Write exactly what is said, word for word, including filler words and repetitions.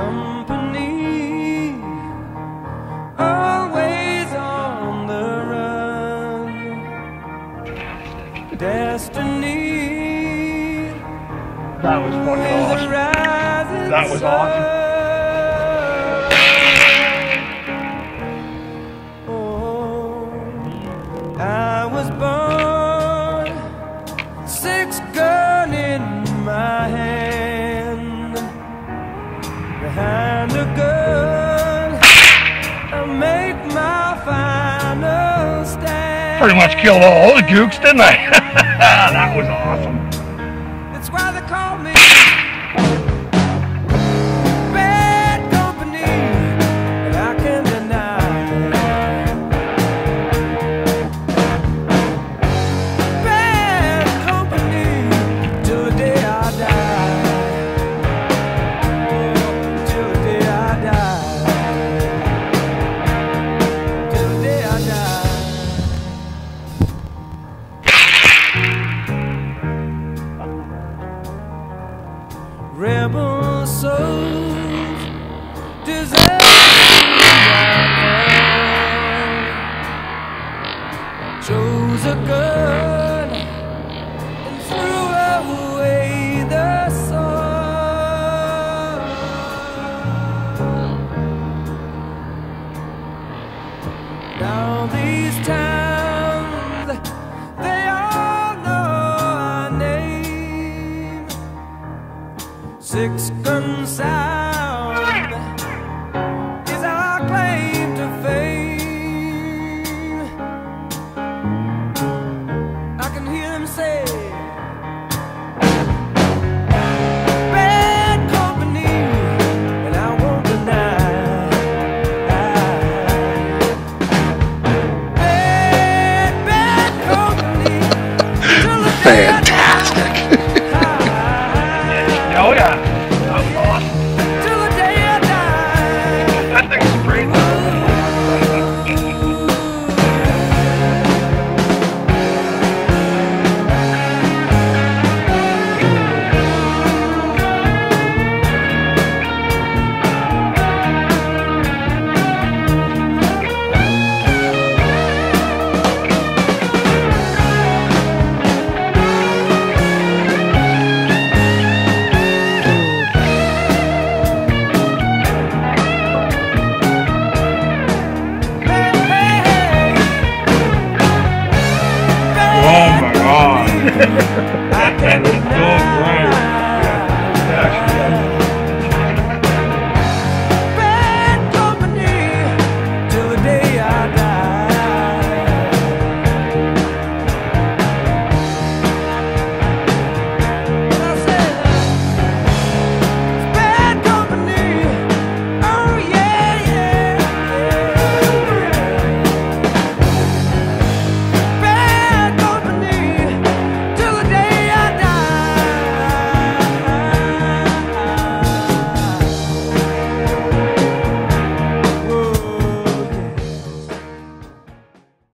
company, always on the run. Destiny. That was fucking awesome. That was awesome. I was born, six gun in my hand, behind a gun, I make my final stand. Pretty much killed all the gooks, didn't I? That was awesome. That's why they call me bad company, and I can't deny. Rebel souls deserve chose a gun and threw away the sword. Now these towns, they all know our name. Six gun side.